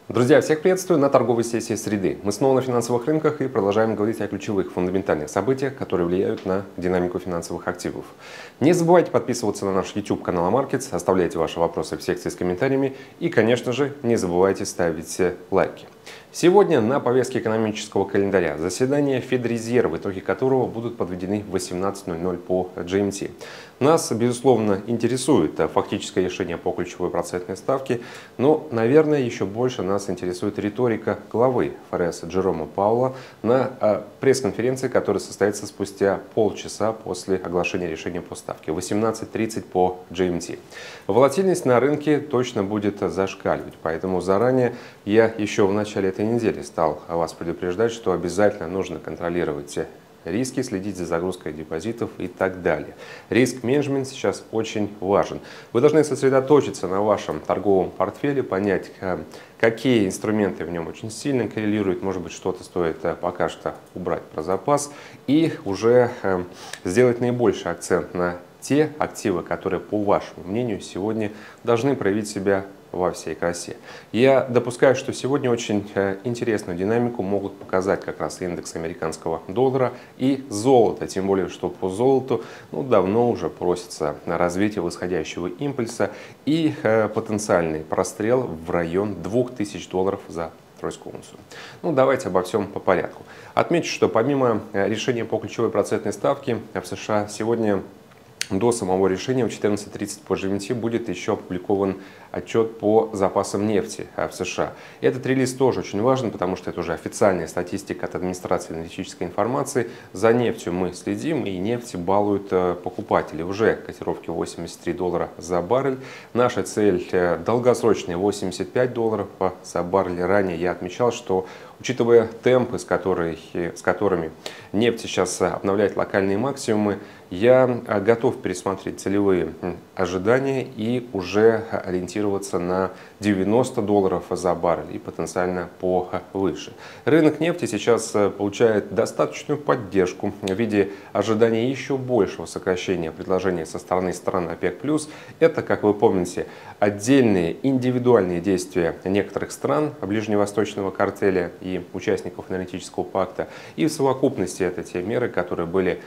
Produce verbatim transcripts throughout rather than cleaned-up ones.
Друзья, всех приветствую на торговой сессии среды. Мы снова на финансовых рынках и продолжаем говорить о ключевых фундаментальных событиях, которые влияют на динамику финансовых активов. Не забывайте подписываться на наш YouTube канал Markets, оставляйте ваши вопросы в секции с комментариями и, конечно же, не забывайте ставить лайки. Сегодня на повестке экономического календаря заседание Федрезерва, итоги которого будут подведены в восемнадцать ноль ноль по джи эм ти. Нас, безусловно, интересует фактическое решение по ключевой процентной ставке, но, наверное, еще больше нас интересует риторика главы эф эр эс Джерома Пауэлла на пресс-конференции, которая состоится спустя полчаса после оглашения решения по ставке, восемнадцать тридцать по джи эм ти. Волатильность на рынке точно будет зашкаливать, поэтому заранее я еще в начале этой недели стал вас предупреждать, что обязательно нужно контролировать риски, следить за загрузкой депозитов и так далее. Риск-менеджмент сейчас очень важен. Вы должны сосредоточиться на вашем торговом портфеле, понять, какие инструменты в нем очень сильно коррелируют, может быть, что-то стоит пока что убрать про запас и уже сделать наибольший акцент на те активы, которые, по вашему мнению, сегодня должны проявить себя во всей красе. Я допускаю, что сегодня очень интересную динамику могут показать как раз индекс американского доллара и золото, тем более, что по золоту ну, давно уже просится на развитие восходящего импульса и э, потенциальный прострел в район двух тысяч долларов за тройскую унцию. Ну, давайте обо всем по порядку. Отмечу, что помимо решения по ключевой процентной ставке в США сегодня до самого решения в четырнадцать тридцать по джи эм ти будет еще опубликован отчет по запасам нефти в США. Этот релиз тоже очень важен, потому что это уже официальная статистика от администрации аналитической информации. За нефтью мы следим, и нефть балуют покупатели. Уже котировки восемьдесят три доллара за баррель. Наша цель долгосрочная восемьдесят пять долларов за баррель. Ранее я отмечал, что учитывая темпы, с, которой, с которыми нефть сейчас обновляет локальные максимумы, я готов пересмотреть целевые ожидания и уже ориентироваться на девяносто долларов за баррель и потенциально повыше. Рынок нефти сейчас получает достаточную поддержку в виде ожидания еще большего сокращения предложения со стороны стран ОПЕК+. Это, как вы помните, отдельные индивидуальные действия некоторых стран ближневосточного картеля и участников аналитического пакта. И в совокупности это те меры, которые были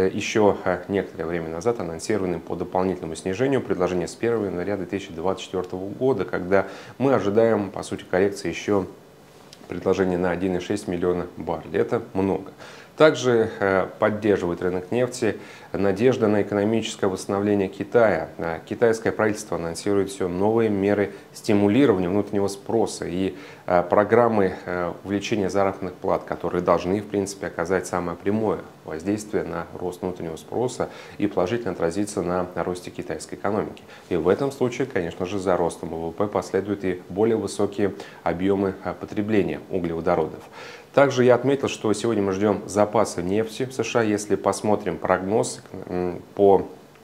еще некоторое время назад анонсированы по дополнительному снижению предложения с первого января две тысячи двадцать четвёртого года, когда мы ожидаем, по сути, коррекции еще предложения на один и шесть миллиона баррелей. Это много. Также поддерживает рынок нефти надежда на экономическое восстановление Китая. Китайское правительство анонсирует все новые меры стимулирования внутреннего спроса и программы увеличения заработных плат, которые должны, в принципе, оказать самое прямое воздействие на рост внутреннего спроса и положительно отразиться на росте китайской экономики. И в этом случае, конечно же, за ростом вэ вэ пэ последуют и более высокие объемы потребления углеводородов. Также я отметил, что сегодня мы ждем запасы нефти в США. Если посмотрим прогноз по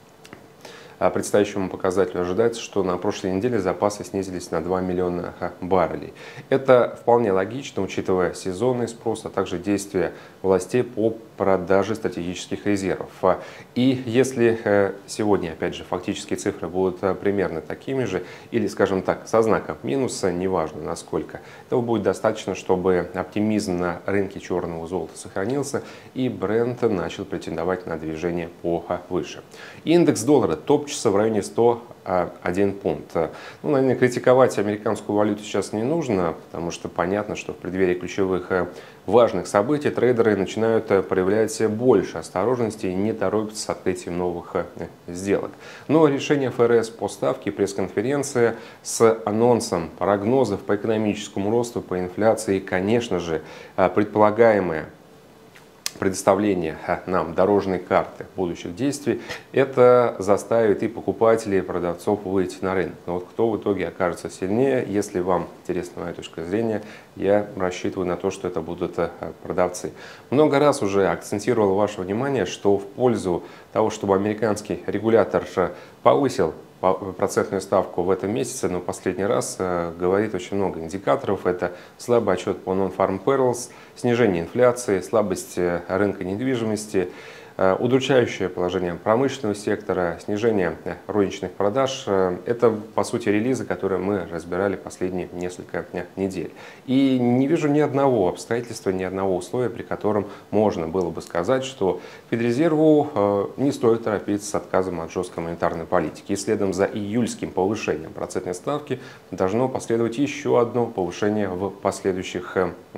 предстоящему показателю, ожидается, что на прошлой неделе запасы снизились на два миллиона баррелей. Это вполне логично, учитывая сезонный спрос, а также действия властей по продаже стратегических резервов. И если сегодня, опять же, фактические цифры будут примерно такими же, или, скажем так, со знаком минуса, неважно насколько, этого будет достаточно, чтобы оптимизм на рынке черного золота сохранился и бренд начал претендовать на движение повыше. Индекс доллара топчется в районе сто один пункт. Ну, наверное, критиковать американскую валюту сейчас не нужно, потому что понятно, что в преддверии ключевых важных событий трейдеры начинают проявлять больше осторожности и не торопятся с открытием новых сделок. Но решение эф эр эс по ставке, пресс-конференция с анонсом прогнозов по экономическому росту, по инфляции и, конечно же, предполагаемое предоставление нам дорожной карты будущих действий, это заставит и покупателей, и продавцов выйти на рынок. Но вот кто в итоге окажется сильнее, если вам интересна моя точка зрения, я рассчитываю на то, что это будут продавцы. Много раз уже акцентировал ваше внимание, что в пользу того, чтобы американский регулятор повысил процентную ставку в этом месяце, но последний раз говорит очень много индикаторов. Это слабый отчет по Non-Farm Payrolls, снижение инфляции, слабость рынка недвижимости, Удручающее положение промышленного сектора, снижение розничных продаж – это, по сути, релизы, которые мы разбирали последние несколько недель. И не вижу ни одного обстоятельства, ни одного условия, при котором можно было бы сказать, что Федрезерву не стоит торопиться с отказом от жесткой монетарной политики. И следом за июльским повышением процентной ставки должно последовать еще одно повышение в последующих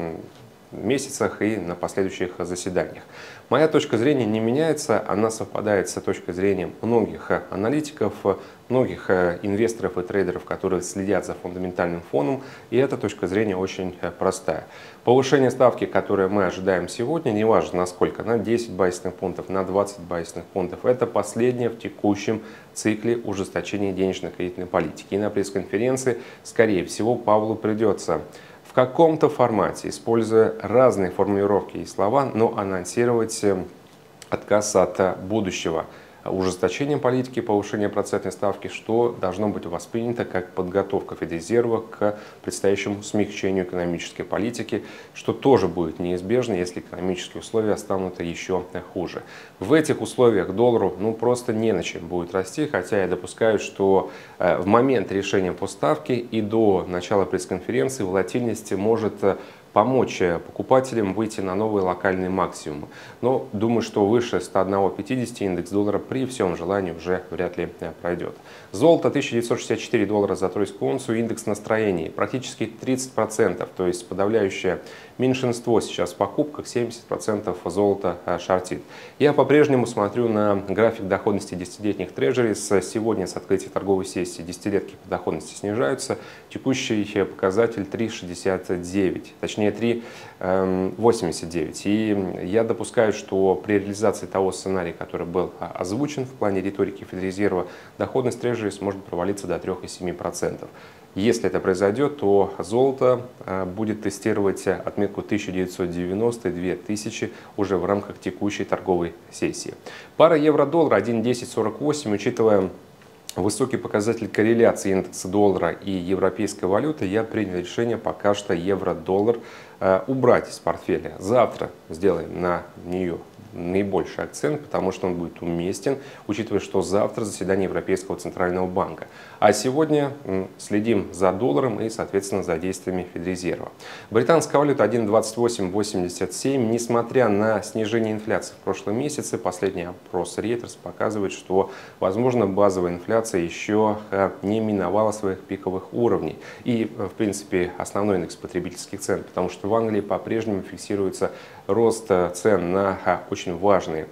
месяцах и на последующих заседаниях. Моя точка зрения не меняется, она совпадает с точкой зрения многих аналитиков, многих инвесторов и трейдеров, которые следят за фундаментальным фоном, и эта точка зрения очень простая. Повышение ставки, которое мы ожидаем сегодня, неважно насколько, на десять базисных пунктов, на двадцать базисных пунктов, это последнее в текущем цикле ужесточения денежно-кредитной политики. И на пресс-конференции, скорее всего, Павлу придется в каком-то формате, используя разные формулировки и слова, но анонсировать отказ от будущего ужесточения политики, повышения процентной ставки, что должно быть воспринято как подготовка Федрезерва к предстоящему смягчению экономической политики, что тоже будет неизбежно, если экономические условия станут еще хуже. В этих условиях доллару ну, просто не на чем будет расти, хотя я допускаю, что э, в момент решения по ставке и до начала пресс-конференции волатильность может помочь покупателям выйти на новые локальные максимумы. Но думаю, что выше ста одного пятидесяти индекс доллара при всем желании уже вряд ли пройдет. Золото тысяча девятьсот шестьдесят четыре доллара за тройскую унцию, индекс настроений практически тридцать процентов, то есть подавляющее меньшинство сейчас в покупках, семьдесят процентов золота шортит. Я по-прежнему смотрю на график доходности десятилетних трежерис. Сегодня с открытия торговой сессии десятилетки по доходности снижаются. Текущий показатель три шестьдесят девять, точнее три восемьдесят девять. И я допускаю, что при реализации того сценария, который был озвучен в плане риторики Федрезерва, доходность трежерис может провалиться до трёх и семи процентов. Если это произойдет, то золото будет тестировать отметку тысяча девятьсот девяносто — две тысячи уже в рамках текущей торговой сессии. Пара евро-доллар один десять сорок восемь, учитывая высокий показатель корреляции индекса доллара и европейской валюты, я принял решение пока что евро-доллар э, убрать из портфеля. Завтра сделаем на нее наибольший акцент, потому что он будет уместен, учитывая, что завтра заседание Европейского центрального банка. А сегодня м, следим за долларом и, соответственно, за действиями Федрезерва. Британская валюта один двадцать восемь восемьдесят семь. Несмотря на снижение инфляции в прошлом месяце, последний опрос Reuters показывает, что, возможно, базовая инфляция еще не миновала своих пиковых уровней. И, в принципе, основной индекс потребительских цен, потому что в Англии по-прежнему фиксируется рост цен на очень важные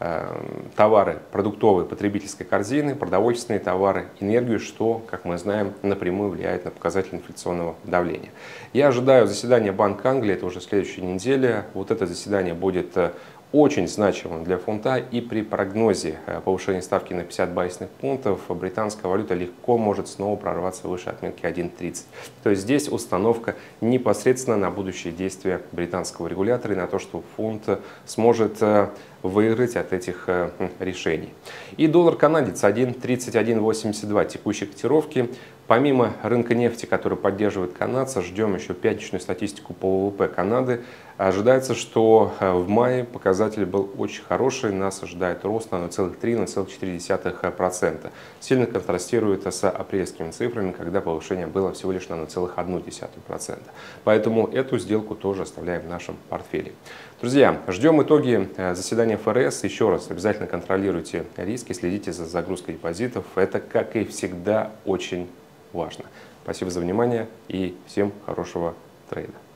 товары продуктовой потребительской корзины, продовольственные товары, энергию, что, как мы знаем, напрямую влияет на показатель инфляционного давления. Я ожидаю заседания Банка Англии, это уже следующая неделя. Вот это заседание будет очень значимым для фунта, и при прогнозе повышения ставки на пятьдесят базисных пунктов британская валюта легко может снова прорваться выше отметки один тридцать. То есть здесь установка непосредственно на будущие действия британского регулятора и на то, что фунт сможет выиграть от этих решений. И доллар-канадец один тридцать один восемьдесят два текущей котировки. Помимо рынка нефти, который поддерживает канадца, ждем еще пятничную статистику по ВВП Канады. Ожидается, что в мае показатель был очень хороший. Нас ожидает рост на ноль целых три — ноль целых четыре десятых процента. Сильно контрастирует с апрельскими цифрами, когда повышение было всего лишь на ноль целых одну десятую процента. Поэтому эту сделку тоже оставляем в нашем портфеле. Друзья, ждем итоги заседания эф эр эс. Еще раз, обязательно контролируйте риски, следите за загрузкой депозитов. Это, как и всегда, очень важно. Спасибо за внимание и всем хорошего трейда.